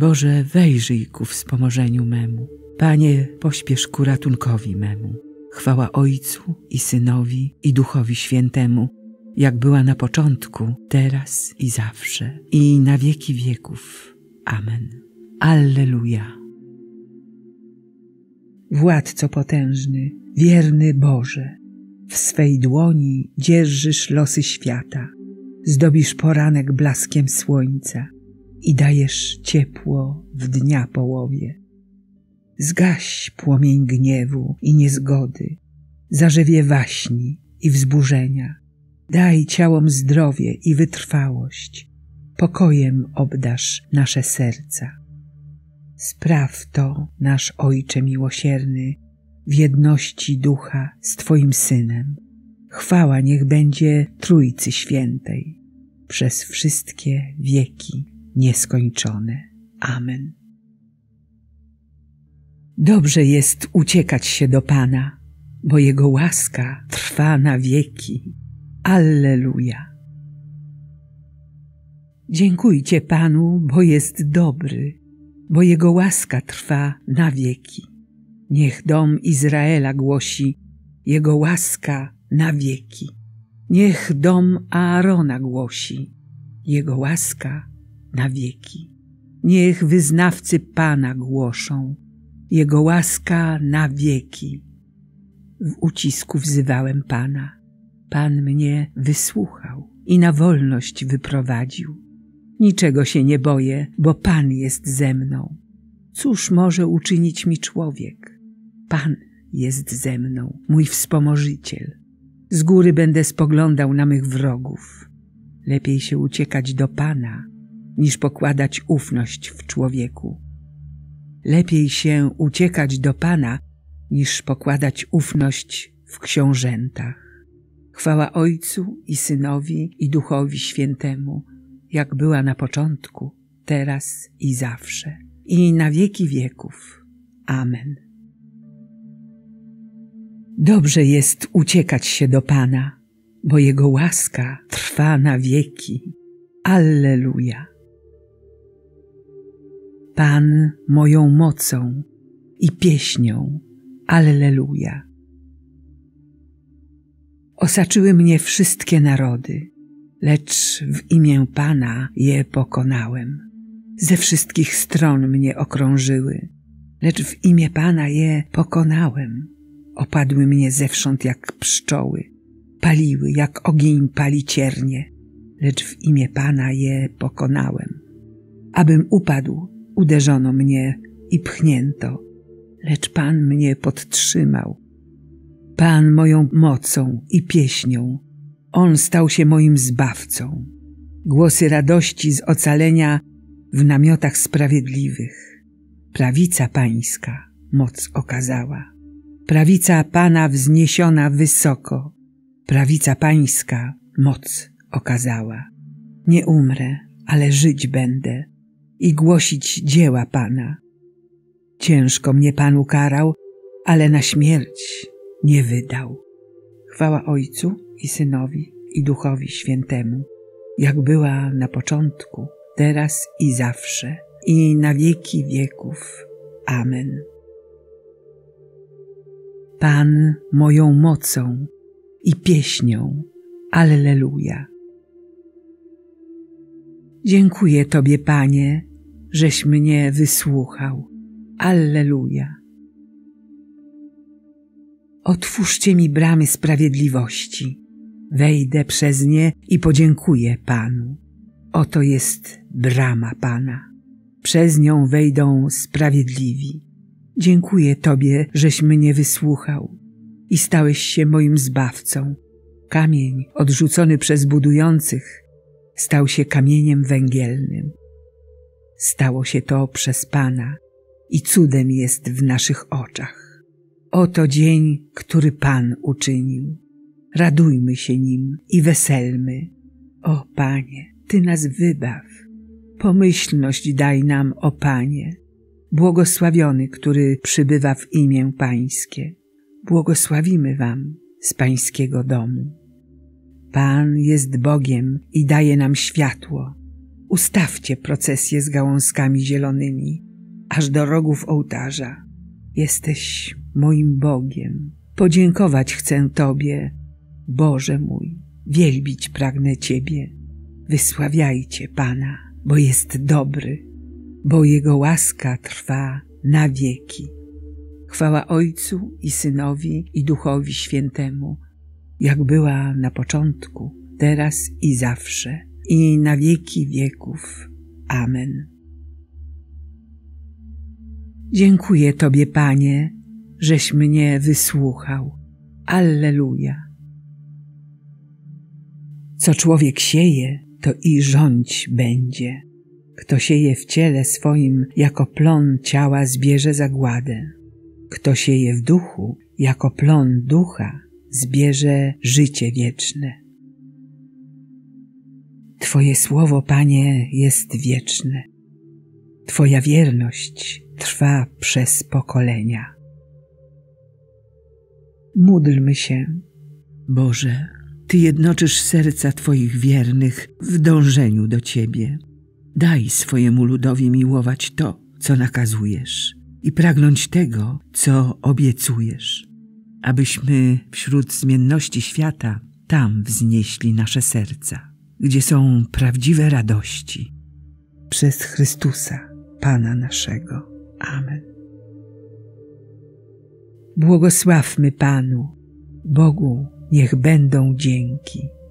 Boże, wejrzyj ku wspomożeniu memu. Panie, pośpiesz ku ratunkowi memu. Chwała Ojcu i Synowi i Duchowi Świętemu, jak była na początku, teraz i zawsze, i na wieki wieków. Amen. Alleluja. Władco potężny, wierny Boże, w swej dłoni dzierżysz losy świata, zdobisz poranek blaskiem słońca i dajesz ciepło w dnia połowie. Zgaś płomień gniewu i niezgody, zarzewie waśni i wzburzenia. Daj ciałom zdrowie i wytrwałość, pokojem obdarz nasze serca. Spraw to, nasz Ojcze miłosierny, w jedności Ducha z Twoim Synem. Chwała niech będzie Trójcy Świętej, przez wszystkie wieki nieskończone. Amen. Dobrze jest uciekać się do Pana, bo Jego łaska trwa na wieki. Alleluja. Dziękujcie Panu, bo jest dobry, bo Jego łaska trwa na wieki. Niech dom Izraela głosi, Jego łaska na wieki. Niech dom Aarona głosi, Jego łaska na wieki. Niech wyznawcy Pana głoszą, Jego łaska na wieki. W ucisku wzywałem Pana. Pan mnie wysłuchał i na wolność wyprowadził. Niczego się nie boję, bo Pan jest ze mną. Cóż może uczynić mi człowiek? Pan jest ze mną, mój wspomożyciel. Z góry będę spoglądał na mych wrogów. Lepiej się uciekać do Pana, niż pokładać ufność w człowieku. Lepiej się uciekać do Pana, niż pokładać ufność w książętach. Chwała Ojcu i Synowi i Duchowi Świętemu, jak była na początku, teraz i zawsze, i na wieki wieków. Amen. Dobrze jest uciekać się do Pana, bo Jego łaska trwa na wieki. Alleluja. Pan moją mocą i pieśnią. Alleluja. Osaczyły mnie wszystkie narody, lecz w imię Pana je pokonałem. Ze wszystkich stron mnie okrążyły, lecz w imię Pana je pokonałem. Opadły mnie zewsząd jak pszczoły, paliły jak ogień pali ciernie, lecz w imię Pana je pokonałem. Abym upadł, uderzono mnie i pchnięto, lecz Pan mnie podtrzymał. Pan moją mocą i pieśnią, On stał się moim zbawcą. Głosy radości z ocalenia w namiotach sprawiedliwych. Prawica Pańska moc okazała. Prawica Pana wzniesiona wysoko. Prawica Pańska moc okazała. Nie umrę, ale żyć będę i głosić dzieła Pana. Ciężko mnie Pan ukarał, ale na śmierć nie wydał. Chwała Ojcu i Synowi i Duchowi Świętemu, jak była na początku, teraz i zawsze, i na wieki wieków. Amen. Pan moją mocą i pieśnią. Alleluja. Dziękuję Tobie, Panie, żeś mnie wysłuchał. Alleluja. Otwórzcie mi bramy sprawiedliwości. Wejdę przez nie i podziękuję Panu. Oto jest brama Pana. Przez nią wejdą sprawiedliwi. Dziękuję Tobie, żeś mnie wysłuchał i stałeś się moim zbawcą. Kamień odrzucony przez budujących stał się kamieniem węgielnym. Stało się to przez Pana i cudem jest w naszych oczach. Oto dzień, który Pan uczynił. Radujmy się nim i weselmy. O Panie, Ty nas wybaw. Pomyślność daj nam, o Panie. Błogosławiony, który przybywa w imię Pańskie. Błogosławimy Wam z Pańskiego domu. Pan jest Bogiem i daje nam światło. Ustawcie procesję z gałązkami zielonymi, aż do rogów ołtarza. Jesteś moim Bogiem. Podziękować chcę Tobie, Boże mój, wielbić pragnę Ciebie. Wysławiajcie Pana, bo jest dobry, bo Jego łaska trwa na wieki. Chwała Ojcu i Synowi i Duchowi Świętemu, jak była na początku, teraz i zawsze, i na wieki wieków. Amen. Dziękuję Tobie, Panie, żeś mnie wysłuchał. Alleluja. Co człowiek sieje, to i rządź będzie. Kto sieje w ciele swoim, jako plon ciała zbierze zagładę. Kto sieje w duchu, jako plon ducha, zbierze życie wieczne. Twoje słowo, Panie, jest wieczne. Twoja wierność trwa przez pokolenia. Módlmy się. Boże, Ty jednoczysz serca Twoich wiernych w dążeniu do Ciebie. Daj swojemu ludowi miłować to, co nakazujesz, i pragnąć tego, co obiecujesz, abyśmy wśród zmienności świata tam wznieśli nasze serca, gdzie są prawdziwe radości. Przez Chrystusa, Pana naszego. Amen. Błogosławmy Panu, Bogu niech będą dzięki.